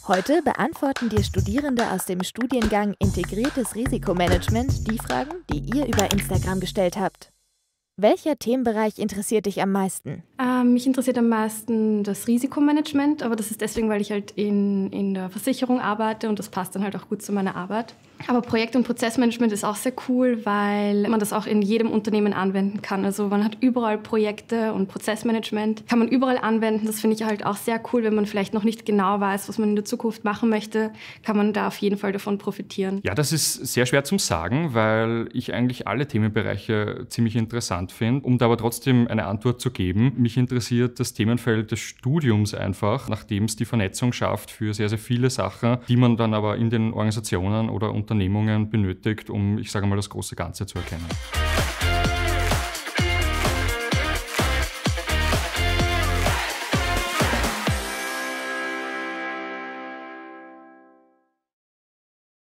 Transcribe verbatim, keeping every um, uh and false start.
Heute beantworten dir Studierende aus dem Studiengang Integriertes Risikomanagement die Fragen, die ihr über Instagram gestellt habt. Welcher Themenbereich interessiert dich am meisten? Ähm, mich interessiert am meisten das Risikomanagement, aber das ist deswegen, weil ich halt in, in der Versicherung arbeite und das passt dann halt auch gut zu meiner Arbeit. Aber Projekt- und Prozessmanagement ist auch sehr cool, weil man das auch in jedem Unternehmen anwenden kann. Also man hat überall Projekte und Prozessmanagement, kann man überall anwenden. Das finde ich halt auch sehr cool, wenn man vielleicht noch nicht genau weiß, was man in der Zukunft machen möchte, kann man da auf jeden Fall davon profitieren. Ja, das ist sehr schwer zum Sagen, weil ich eigentlich alle Themenbereiche ziemlich interessant finde. Um da aber trotzdem eine Antwort zu geben, mich interessiert das Themenfeld des Studiums einfach, nachdem es die Vernetzung schafft für sehr, sehr viele Sachen, die man dann aber in den Organisationen oder Unternehmungen benötigt, um, ich sage mal, das große Ganze zu erkennen.